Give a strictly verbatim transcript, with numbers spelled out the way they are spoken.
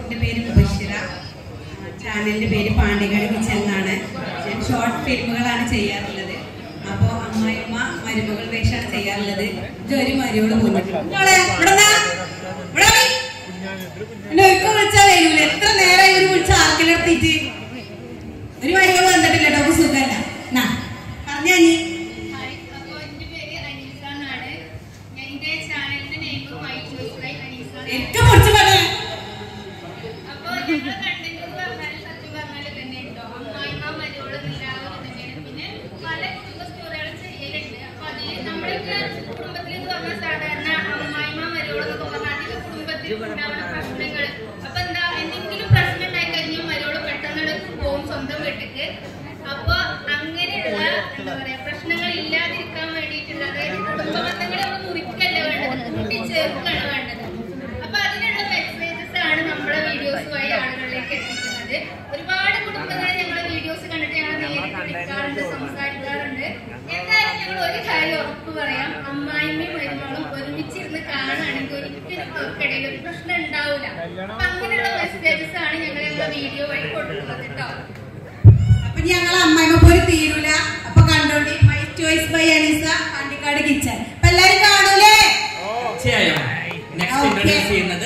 എൻ്റെ പേര് മുബഷിറ, ചാനലിൻ്റെ പേര് പാണ്ടിക്കാട് കിച്ചൺ എന്നാണ്. ഞാൻ ഷോർട്ട് ഫിലിമുകളാണ് ചെയ്യാറുള്ളത്. അപ്പോൾ അമ്മായിമ്മ മരുമകൾ വേഷമാണ് ചെയ്യാറുള്ളത്. ഇതൊരു മരുമകൾ പോന്നിട്ടുണ്ട്. ഒരിക്കൽ വിളിച്ചാൽ വരൂല. എത്ര നേരമായി ഒരു വിളിച്ച ആർക്കിലെത്തിയിട്ട് ഒരു മരുമകൾ വന്നിട്ടില്ല കേട്ടോ. സുഖമല്ല എന്നാ പറഞ്ഞാ നീ. ഏറ്റവും കുറച്ച് പറഞ്ഞു പ്രശ്നങ്ങൾ. അപ്പൊ എന്താ എന്തെങ്കിലും പ്രശ്നം ഉണ്ടായി കഴിഞ്ഞാൽ മരോള് പെട്ടെന്ന് പോകും സ്വന്തം വീട്ടിക്ക്. അപ്പൊ അങ്ങനെയുള്ള എന്താ പറയാ പ്രശ്നങ്ങൾ ഇല്ലാതിരിക്കാൻ വേണ്ടിയിട്ടുള്ള അതായത് കുടുംബബന്ധങ്ങളെ നമ്മൾ മുറിക്കല്ല വേണ്ടത്, കൂട്ടി ചേർക്കാണ് വേണ്ടത്. അപ്പൊ അതിനുള്ള മെസ്സേജസ് ആണ് നമ്മുടെ വീഡിയോസ് വഴി ആളുകളിലേക്ക് എത്തിക്കുന്നത്. ഒരുപാട് കുടുംബങ്ങളെ ഞങ്ങൾ വീഡിയോസ് കണ്ടിട്ട് ഞങ്ങൾ നേരിട്ട് വിളിക്കാറുണ്ട്, സംസാരിക്കാറുണ്ട്. എന്തായാലും ഞങ്ങൾ ഒരു കാര്യം ഉറപ്പ് പറയാം, അമ്മായിമ്മയും മരുമകളും ഒരുമിച്ചിരുന്ന് കാണുകയാണെങ്കിൽ ഒരിക്കലും അവർക്കിടയിൽ ഒരു പ്രശ്നം ഉണ്ടാവില്ല. അപ്പൊ അങ്ങനെയുള്ള മെസ്സേജസ് ആണ് ഞങ്ങൾ ഞങ്ങളുടെ വീഡിയോ വഴി കൊടുക്കുന്നത് കേട്ടോ. അപ്പൊ ഞങ്ങൾ അമ്മായിമ്മ പോയി തീരൂല. അപ്പൊ കണ്ടോണ്ടി my choice by Aneesa Pandikkad kitchen. അപ്പൊ എല്ലാരും കാണൂലേ? നെക്സ്റ്റ് ഇൻട്രൊഡ്യൂസ് ചെയ്യുന്നത്